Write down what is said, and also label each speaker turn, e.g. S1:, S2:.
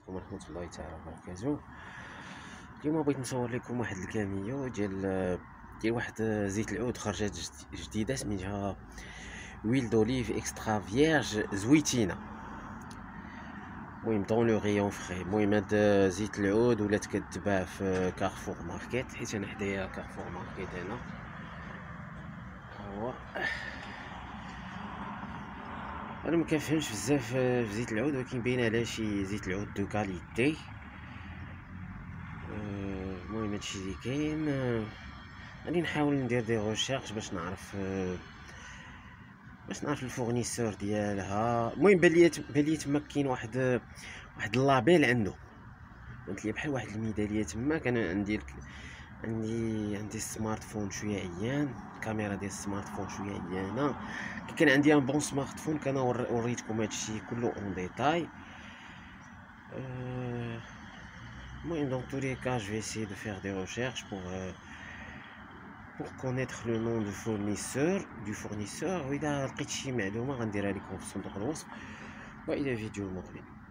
S1: عليكم ورحمة الله تعالى وبركاته. اليوم بغيت نصور لكم واحد الكاميو ديال واحد زيت العود خرجت جديدة سميتها ويل دوليف اكسترا فيرج زويتينة. المهم دون لو غيون فري. المهم هاد زيت العود ولات كتباع في كارفور ماركت، حيت انا حدايا كارفور ماركت هنا. هو انا مكنفهمش بزاف في زيت العود، ولكن باين على شي زيت العود دو كاليتي. المهم هادشي اللي كاين. غادي نحاول ندير دي ريشيرش باش نعرف الفورنيسور ديالها. المهم بان لي تما كاين واحد اللابيل عنده، قلت لي بحال واحد الميداليه تما. كان عندي السمارت فون شويه عيان، الكاميرا ديال السمارت فون شويه عيانه. كي كان عندي ان بون سمارت فون كان وريتكم هادشي كله اون ديتاي. المهم dans tous les cas je vais essayer de faire des recherches pour connaître le nom du fournisseur. وإذا لقيت شي معلومة غنديرها لكم في صندوق الوصف، وإلى فيديو مقبل.